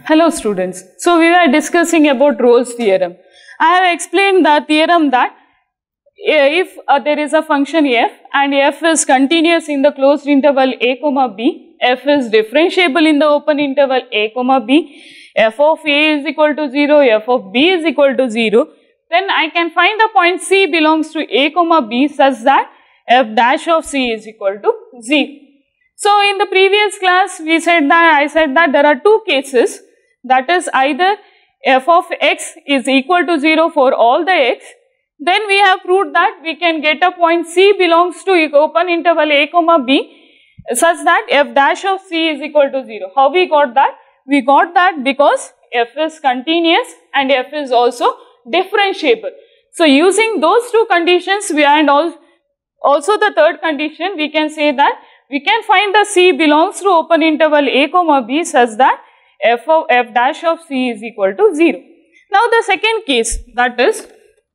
Hello students. So we were discussing about Rolle's theorem. I have explained the theorem that if there is a function f and f is continuous in the closed interval a comma b, f is differentiable in the open interval a comma b, f of a is equal to 0, f of b is equal to 0, then I can find the point c belongs to a comma b such that f dash of c is equal to 0. So in the previous class I said that there are two cases, that is either f of x is equal to 0 for all the x, then we have proved that we can get a point c belongs to open interval a comma b such that f dash of c is equal to 0. How we got that? We got that because f is continuous and f is also differentiable. So using those two conditions and also the third condition, we can say that we can find the c belongs to open interval a comma b such that f dash of c is equal to 0. Now the second case, that is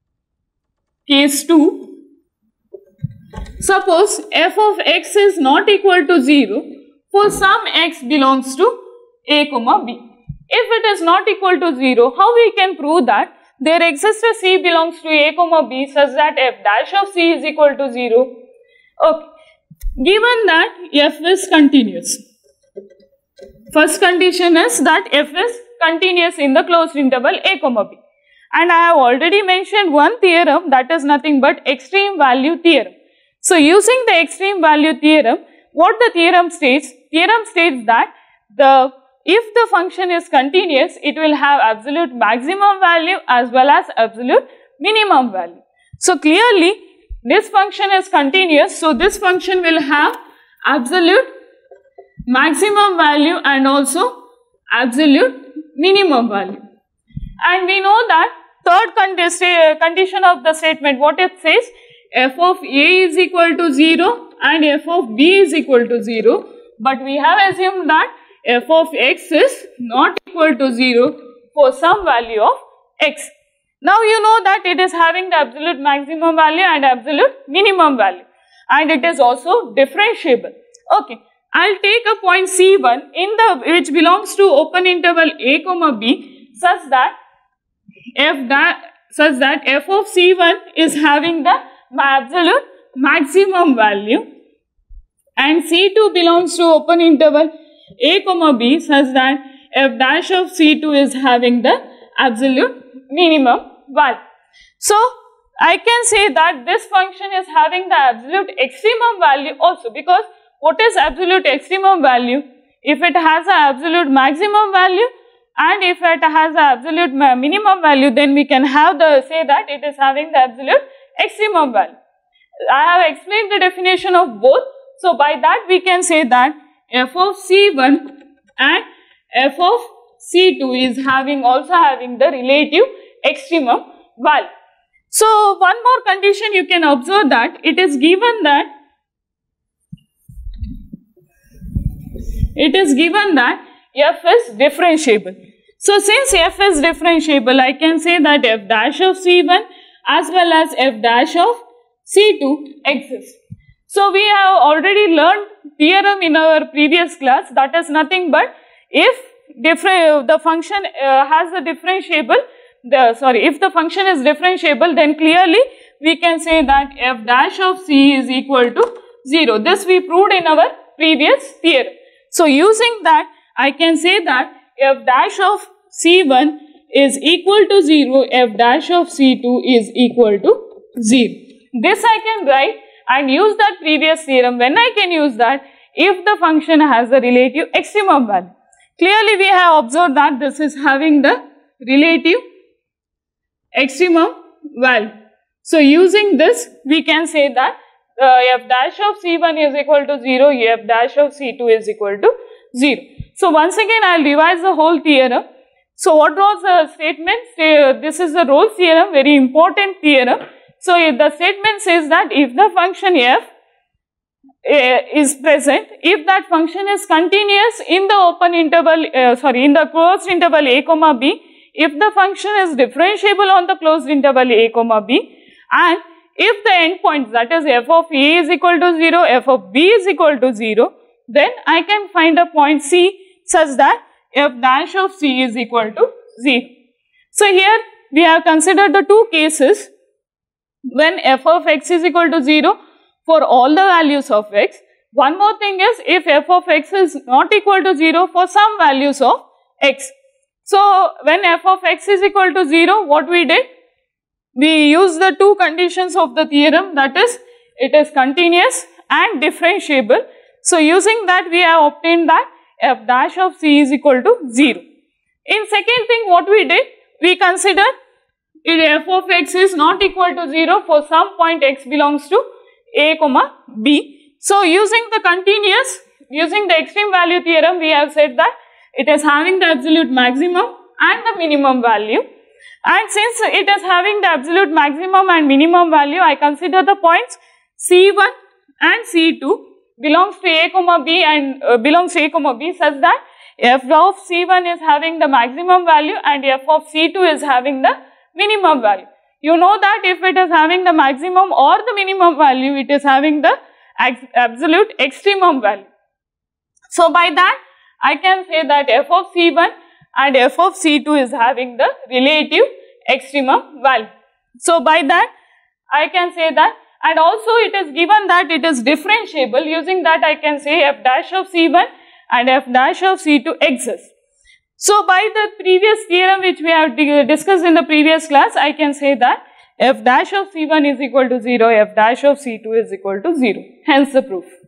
case 2. Suppose f of x is not equal to 0 for some x belongs to a comma b. If it is not equal to 0, how we can prove that there exists a c belongs to a comma b such that f dash of c is equal to 0? Okay. Given that f is continuous, first condition is that f is continuous in the closed interval a comma b, and I have already mentioned one theorem, that is nothing but extreme value theorem. So using the extreme value theorem, what the theorem states? Theorem states that if the function is continuous, it will have absolute maximum value as well as absolute minimum value. So clearly this function is continuous, so this function will have absolute maximum value and also absolute minimum value. And we know that third condition of the statement, what it says, f of a is equal to 0 and f of b is equal to 0, but we have assumed that f of x is not equal to 0 for some value of x. Now you know that it is having the absolute maximum value and absolute minimum value, and it is also differentiable. Okay, I'll take a point c1 which belongs to open interval a comma b such that f of c1 is having the absolute maximum value and c2 belongs to open interval a comma b such that f dash of c2 is having the absolute minimum value. So I can say that this function is having the absolute extremum value also, because what is absolute extremum value? If it has an absolute maximum value and if it has an absolute minimum value, then we can say that it is having the absolute extremum value. I have explained the definition of both. So by that we can say that f of c1 and f of c2 is also having the relative extremum value. So one more condition you can observe, that it is given that f is differentiable. So since f is differentiable, I can say that f dash of c1 as well as f dash of c2 exists. So we have already learned theorem in our previous class, that is nothing but if the function has a differentiable, if the function is differentiable, then clearly we can say that f dash of c is equal to 0. This we proved in our previous theorem. So using that, I can say that f dash of c1 is equal to 0, f dash of c2 is equal to 0. This I can write and use that previous theorem. When I can use that? If the function has a relative extremum value. Clearly we have observed that this is having the relative extremum value. So using this, we can say that f dash of c1 is equal to 0, f dash of c2 is equal to 0. So once again I will revise the whole theorem. So what was the statement? This is the Rolle's theorem, very important theorem. So the statement says that if the function f is present, if that function is continuous in the open interval, in the closed interval a comma b, if the function is differentiable on the closed interval a comma b, and if the endpoints, that is f of a is equal to 0, f of b is equal to 0, then I can find a point c such that f dash of c is equal to 0. So here we have considered the two cases when f of x is equal to 0 for all the values of x. One more thing is if f of x is not equal to 0 for some values of x. So when f of x is equal to 0, what we did? We used the two conditions of the theorem, that is, it is continuous and differentiable. So using that we have obtained that f dash of c is equal to 0. In second thing what we did, we considered if f of x is not equal to 0 for some point x belongs to a comma b. So using the continuous, using the extreme value theorem, we have said that it is having the absolute maximum and the minimum value. And since it is having the absolute maximum and minimum value, I consider the points C1 and C2 belongs to a comma b and belongs to a comma b such that f of C1 is having the maximum value and f of C2 is having the minimum value. You know that if it is having the maximum or the minimum value, it is having the absolute extremum value. So by that I can say that f of C1 and f of C2 is having the relative extremum value. So by that I can say that, and also it is given that it is differentiable. Using that I can say f dash of C1 and f dash of C2 exists. So by the previous theorem which we have discussed in the previous class, I can say that f dash of C1 is equal to 0, f dash of C2 is equal to 0. Hence the proof.